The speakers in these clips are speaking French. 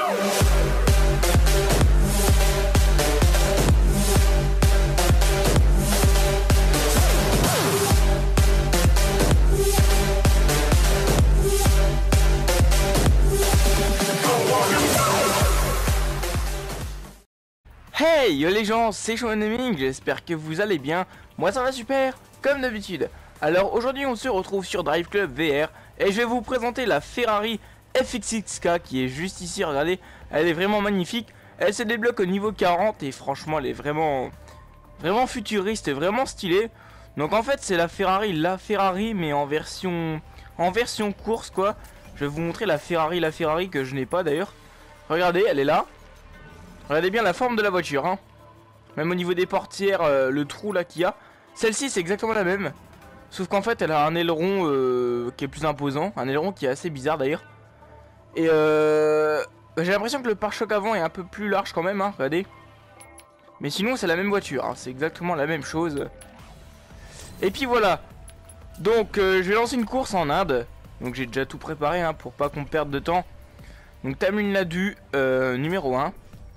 Hey yo les gens, c'est Sean Naming, j'espère que vous allez bien. Moi ça va super, comme d'habitude. Alors aujourd'hui on se retrouve sur Drive Club VR et je vais vous présenter la Ferrari FX6K qui est juste ici, regardez. Elle est vraiment magnifique, elle se débloque au niveau 40 et franchement elle est vraiment futuriste et vraiment stylée. Donc en fait c'est la Ferrari mais en version course quoi. Je vais vous montrer la Ferrari que je n'ai pas d'ailleurs. Regardez, elle est là. Regardez bien la forme de la voiture, hein. Même au niveau des portières, le trou là qu'il y a. Celle-ci c'est exactement la même. Sauf qu'en fait elle a un aileron qui est plus imposant. Un aileron qui est assez bizarre d'ailleurs. Et j'ai l'impression que le pare-choc avant est un peu plus large quand même, hein. Regardez. Mais sinon c'est la même voiture, hein. C'est exactement la même chose. Et puis voilà. Donc je vais lancer une course en Inde. Donc j'ai déjà tout préparé, hein, pour pas qu'on perde de temps. Donc Tamil Nadu numéro 1.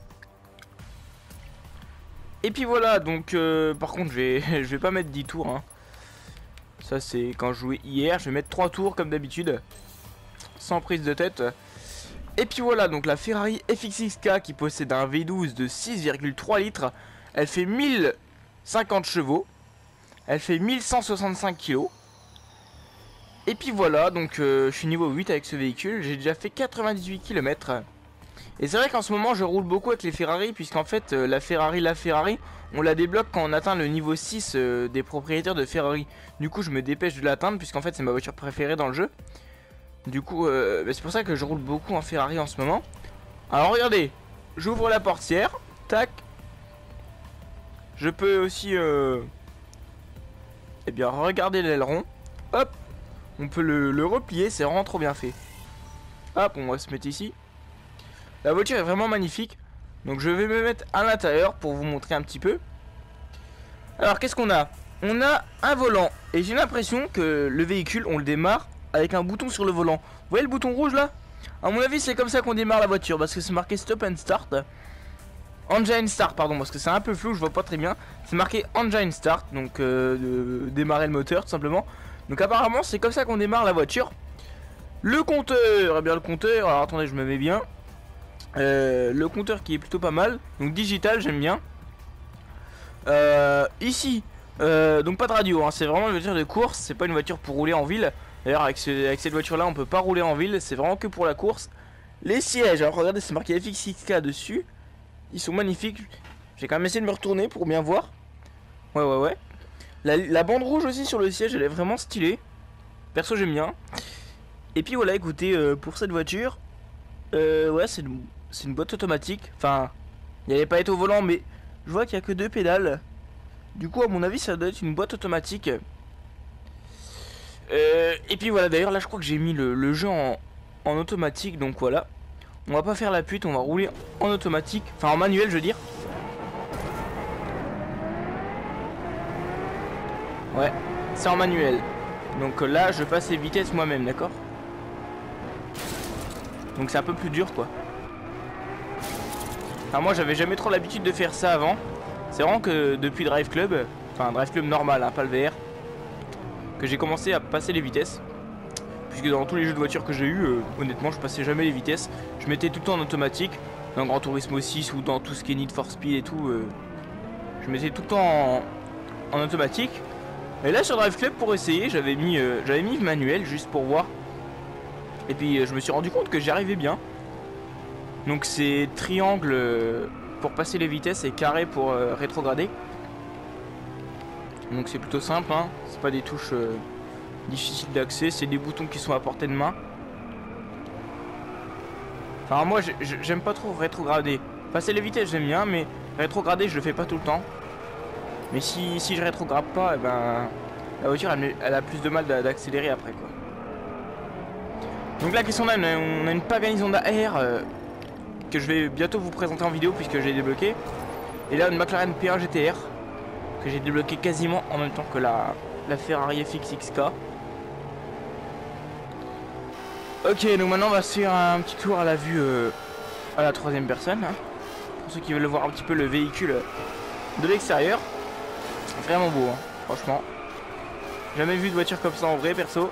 Et puis voilà, donc par contre je vais pas mettre 10 tours, hein. Ça c'est quand je jouais hier, je vais mettre 3 tours comme d'habitude. Sans prise de tête. Et puis voilà, donc la Ferrari FX6K qui possède un V12 de 6,3 litres. Elle fait 1050 chevaux. Elle fait 1165 kg. Et puis voilà, donc je suis niveau 8 avec ce véhicule. J'ai déjà fait 98 km. Et c'est vrai qu'en ce moment je roule beaucoup avec les Ferrari, puisqu'en fait la Ferrari on la débloque quand on atteint le niveau 6 des propriétaires de Ferrari. Du coup je me dépêche de l'atteindre puisqu'en fait c'est ma voiture préférée dans le jeu. Du coup c'est pour ça que je roule beaucoup en Ferrari en ce moment. Alors regardez, j'ouvre la portière, tac. Je peux aussi eh bien regarder l'aileron. Hop, on peut le replier, c'est vraiment trop bien fait. Hop, on va se mettre ici. La voiture est vraiment magnifique. Donc je vais me mettre à l'intérieur pour vous montrer un petit peu. Alors qu'est-ce qu'on a? On a un volant. Et j'ai l'impression que le véhicule, on le démarre avec un bouton sur le volant. Vous voyez le bouton rouge là? À mon avis c'est comme ça qu'on démarre la voiture, parce que c'est marqué Stop and Start. Engine Start pardon, parce que c'est un peu flou, je vois pas très bien. C'est marqué Engine Start, donc démarrer le moteur tout simplement. Donc apparemment c'est comme ça qu'on démarre la voiture. Le compteur, eh bien le compteur, alors attendez je me mets bien. Le compteur qui est plutôt pas mal. Donc digital, j'aime bien. Ici donc pas de radio, hein. C'est vraiment une voiture de course. C'est pas une voiture pour rouler en ville. D'ailleurs avec cette voiture là on peut pas rouler en ville. C'est vraiment que pour la course. Les sièges, alors regardez c'est marqué FX6K dessus. Ils sont magnifiques. J'ai quand même essayé de me retourner pour bien voir. Ouais. La bande rouge aussi sur le siège, elle est vraiment stylée. Perso j'aime bien. Et puis voilà, écoutez, pour cette voiture ouais c'est une boîte automatique. Enfin, il n'y allait pas être au volant, mais je vois qu'il n'y a que 2 pédales. Du coup, à mon avis, ça doit être une boîte automatique. Et puis voilà, d'ailleurs, là, je crois que j'ai mis le jeu en automatique. Donc voilà. On va pas faire la pute, on va rouler en automatique. Enfin, en manuel, je veux dire. Ouais, c'est en manuel. Donc là, je passe les vitesses moi-même, d'accord? Donc c'est un peu plus dur quoi. Enfin moi j'avais jamais trop l'habitude de faire ça avant. C'est vraiment que depuis Drive Club, enfin Drive Club normal, hein, pas le VR, que j'ai commencé à passer les vitesses. Puisque dans tous les jeux de voiture que j'ai eu, honnêtement je passais jamais les vitesses. Je mettais tout le temps en automatique. Dans Gran Turismo 6 ou dans tout ce qui est Need for Speed et tout, je mettais tout le temps en automatique. Et là sur Drive Club pour essayer j'avais mis manuel juste pour voir. Et puis je me suis rendu compte que j'y arrivais bien. Donc c'est triangle pour passer les vitesses et carré pour rétrograder. Donc c'est plutôt simple, hein. C'est pas des touches difficiles d'accès, c'est des boutons qui sont à portée de main. Enfin moi j'aime pas trop rétrograder. Passer les vitesses j'aime bien, mais rétrograder je le fais pas tout le temps. Mais si je rétrograde pas, eh ben la voiture elle a plus de mal d'accélérer après quoi. Donc là qu'est-ce qu'on a? On a une Pagani Zonda R que je vais bientôt vous présenter en vidéo puisque j'ai débloqué. Et là une McLaren P1 GTR que j'ai débloqué quasiment en même temps que la Ferrari FX6K. Ok, donc maintenant on va se faire un petit tour à la vue à la troisième personne, hein. Pour ceux qui veulent voir un petit peu le véhicule de l'extérieur. Vraiment beau, hein, franchement. Jamais vu de voiture comme ça en vrai, perso.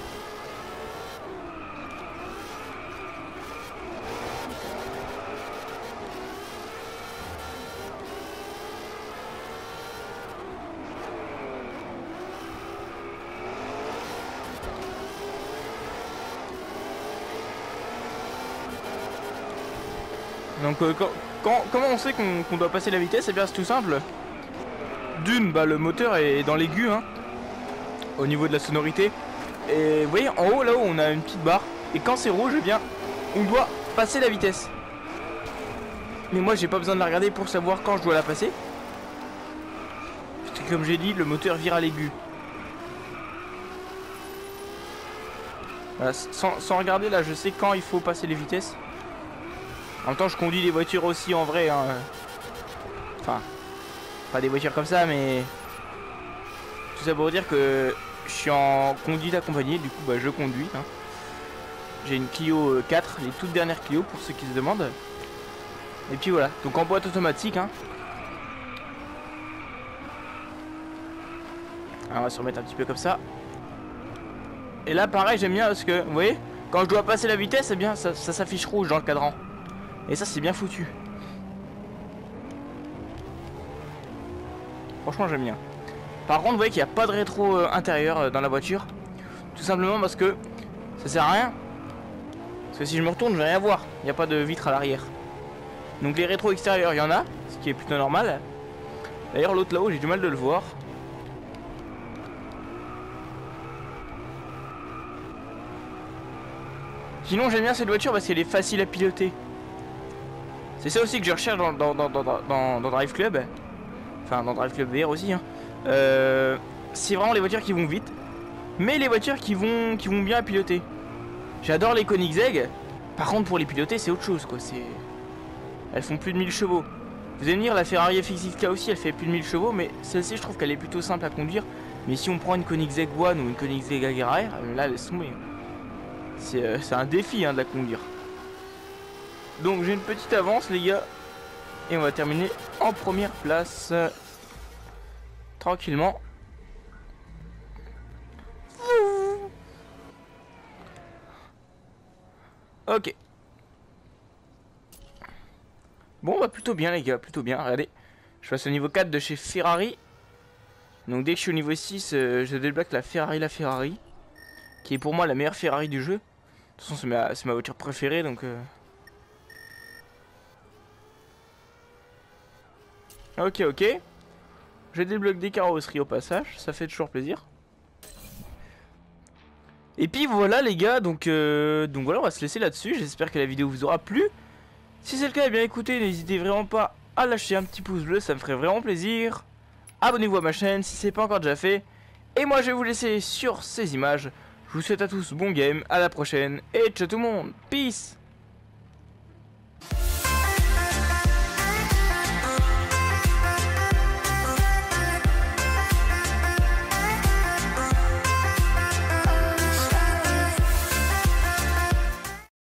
Donc comment on sait qu'on doit passer la vitesse? Eh bien c'est tout simple. D'une, bah le moteur est dans l'aigu, hein, au niveau de la sonorité. Et vous voyez en haut là-haut on a une petite barre. Et quand c'est rouge, eh bien on doit passer la vitesse. Mais moi j'ai pas besoin de la regarder pour savoir quand je dois la passer. Parce que comme j'ai dit, le moteur vire à l'aigu. Voilà, sans regarder là, je sais quand il faut passer les vitesses. En même temps, je conduis des voitures aussi en vrai, hein. Enfin, pas des voitures comme ça, mais tout ça pour dire que je suis en conduite accompagnée. Du coup, bah, je conduis, hein. J'ai une Clio 4, les toutes dernières Clio pour ceux qui se demandent. Et puis voilà, donc en boîte automatique, hein. Alors, on va se remettre un petit peu comme ça. Et là, pareil, j'aime bien parce que, vous voyez, quand je dois passer la vitesse, eh bien, ça s'affiche rouge dans le cadran. Et ça c'est bien foutu. Franchement j'aime bien. Par contre vous voyez qu'il n'y a pas de rétro intérieur dans la voiture. Tout simplement parce que ça sert à rien. Parce que si je me retourne je vais rien voir. Il n'y a pas de vitre à l'arrière. Donc les rétros extérieurs il y en a. Ce qui est plutôt normal. D'ailleurs l'autre là-haut j'ai du mal de le voir. Sinon j'aime bien cette voiture parce qu'elle est facile à piloter. C'est ça aussi que je recherche dans Drive Club. Enfin dans Drive Club VR aussi, hein. C'est vraiment les voitures qui vont vite. Mais les voitures qui vont bien à piloter. J'adore les Koenigsegg. Par contre pour les piloter c'est autre chose quoi. Elles font plus de 1000 chevaux. Vous allez me dire la Ferrari FXXK aussi elle fait plus de 1000 chevaux. Mais celle-ci je trouve qu'elle est plutôt simple à conduire. Mais si on prend une Koenigsegg One ou une Koenigsegg Agera R, là laisse tomber. C'est un défi hein, de la conduire. Donc j'ai une petite avance les gars. Et on va terminer en première place. Tranquillement. Ok. Bon bah plutôt bien les gars, plutôt bien. Regardez. Je passe au niveau 4 de chez Ferrari. Donc dès que je suis au niveau 6, je débloque la Ferrari. Qui est pour moi la meilleure Ferrari du jeu. De toute façon c'est ma voiture préférée donc... Ok. Je débloque des carrosseries au passage, ça fait toujours plaisir. Et puis voilà les gars, donc voilà on va se laisser là-dessus. J'espère que la vidéo vous aura plu. Si c'est le cas, eh bien écoutez, n'hésitez vraiment pas à lâcher un petit pouce bleu, ça me ferait vraiment plaisir. Abonnez-vous à ma chaîne si c'est pas encore déjà fait. Et moi je vais vous laisser sur ces images. Je vous souhaite à tous bon game, à la prochaine et ciao tout le monde, peace.